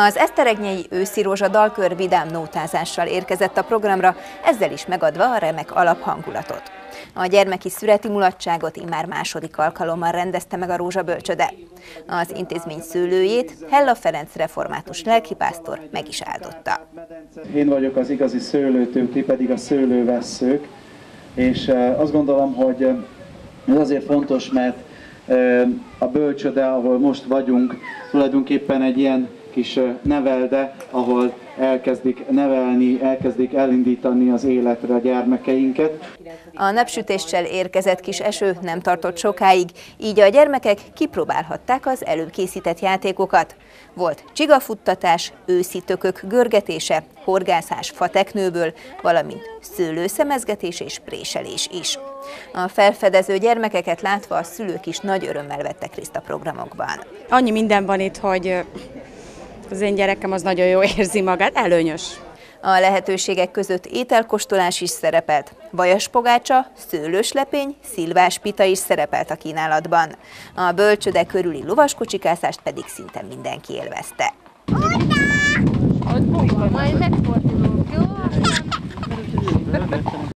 Az eszteregyei őszi rózsa dalkör vidám nótázással érkezett a programra, ezzel is megadva a remek alaphangulatot. A gyermeki szüreti mulatságot immár második alkalommal rendezte meg a Rózsabölcsöde. Az intézmény szőlőjét Hella Ferenc református lelkipásztor meg is áldotta. Én vagyok az igazi szőlőtő, ti pedig a szőlővesszők, és azt gondolom, hogy ez azért fontos, mert a bölcsöde, ahol most vagyunk, tulajdonképpen egy ilyen kis nevelde, ahol elkezdik nevelni, elkezdik elindítani az életre a gyermekeinket. A napsütéssel érkezett kis eső nem tartott sokáig, így a gyermekek kipróbálhatták az előbb készített játékokat. Volt csigafuttatás, őszi tökök görgetése, horgászás fateknőből, valamint szőlőszemezgetés és préselés is. A felfedező gyermekeket látva a szülők is nagy örömmel vettek részt a programokban. Annyi minden van itt, hogy az én gyerekem az nagyon jól érzi magát, előnyös. A lehetőségek között ételkóstolás is szerepelt. Vajaspogácsa, szőlőslepény, szilváspita is szerepelt a kínálatban. A bölcsöde körüli lovaskocsikászást pedig szinte mindenki élvezte. Majd megfordulunk, jó?